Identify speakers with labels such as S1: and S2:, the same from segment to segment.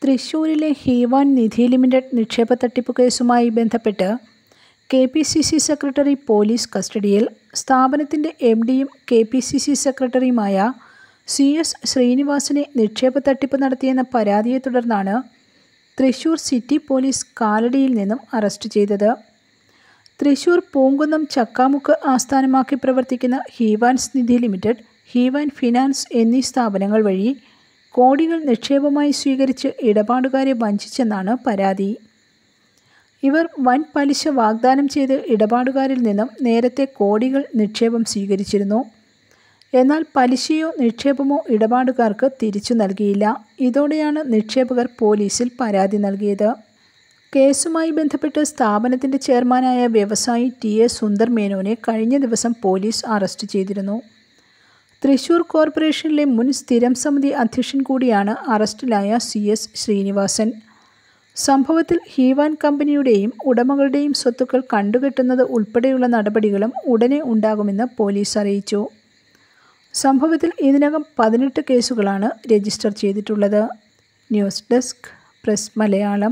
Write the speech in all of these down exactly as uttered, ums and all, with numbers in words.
S1: തൃശൂരിലെ ഹീവാൻ നിധി ലിമിറ്റഡ് നിക്ഷേപ തട്ടിപ്പ് കേസുമായി ബന്ധപ്പെട്ട് K P C C secretary police കസ്റ്റഡിയിൽ. സ്ഥാപനത്തിൻ്റെ എം ഡിയും കെ പി സി സി സെക്രട്ടറിയുമായ സി എസ് ശ്രീനിവാസനെ നിക്ഷേപ തട്ടിപ്പ് നടത്തിയെന്ന പരാതിയെ തുടർന്നാണ് തൃശൂർ സിറ്റി പോലീസ് കാലടിയിൽ നിന്നും അറസ്റ്റ് ചെയ്തത്. തൃശൂർ പൂങ്കുന്നം ചക്കാമുക്ക് ആസ്ഥാനമാക്കി പ്രവർത്തിക്കുന്ന ഹീവാൻസ് നിധി ലിമിറ്റഡ്, ഹീവാൻ ഫിനാൻസ് എന്നീ സ്ഥാപനങ്ങൾ വഴി കോടികൾ നിക്ഷേപമായി സ്വീകരിച്ച് ഇടപാടുകാരെ വഞ്ചിച്ചെന്നാണ് പരാതി. ഇവർ വൻ പലിശ വാഗ്ദാനം ചെയ്ത് ഇടപാടുകാരിൽ നിന്നും നേരത്തെ കോടികൾ നിക്ഷേപം സ്വീകരിച്ചിരുന്നു. എന്നാൽ പലിശയോ നിക്ഷേപമോ ഇടപാടുകാർക്ക് തിരിച്ചു നൽകിയില്ല. ഇതോടെയാണ് നിക്ഷേപകർ പോലീസിൽ പരാതി നൽകിയത്. കേസുമായി ബന്ധപ്പെട്ട് സ്ഥാപനത്തിൻ്റെ ചെയർമാനായ വ്യവസായി ടി എ സുന്ദർ മേനോനെ കഴിഞ്ഞ ദിവസം പോലീസ് അറസ്റ്റ് ചെയ്തിരുന്നു. തൃശൂർ കോർപ്പറേഷനിലെ മുൻ സ്ഥിരം സമിതി അധ്യക്ഷൻ കൂടിയാണ് അറസ്റ്റിലായ സി എസ് ശ്രീനിവാസൻ. സംഭവത്തിൽ ഹീവാൻ കമ്പനിയുടെയും ഉടമകളുടെയും സ്വത്തുക്കൾ കണ്ടുകെട്ടുന്നത് ഉൾപ്പെടെയുള്ള നടപടികളും ഉടനെ ഉണ്ടാകുമെന്ന് പോലീസ് അറിയിച്ചു. സംഭവത്തിൽ ഇതിനകം പതിനെട്ട് കേസുകളാണ് രജിസ്റ്റർ ചെയ്തിട്ടുള്ളത്. News desk press Malayalam.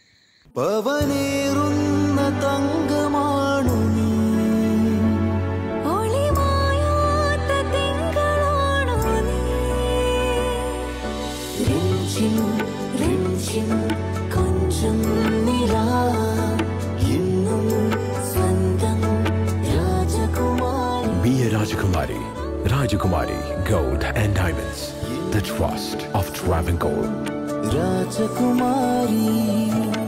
S2: Be a Rajakumari. Rajakumari Gold and Diamonds. The trust of Travancore.
S3: Rajakumari.